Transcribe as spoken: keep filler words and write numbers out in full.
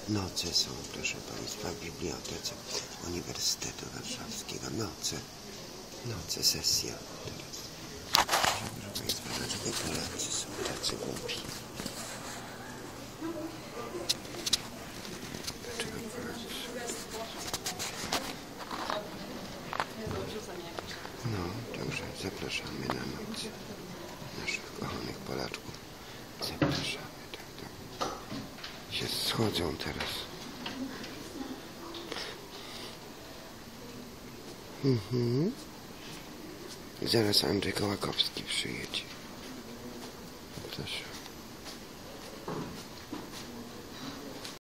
Noce są, proszę Państwa, w Bibliotece Uniwersytetu Warszawskiego. Noce. Noce, sesja teraz. Proszę Państwa, dlaczego Polacy są tacy głupi? Dlaczego Polacy są? No, dobrze, zapraszamy na noc naszych kochanych Polaczków. Zapraszamy, tak, tak. Się schodzą teraz. Mhm. Zaraz Andrzej Kołakowski przyjedzie. Proszę.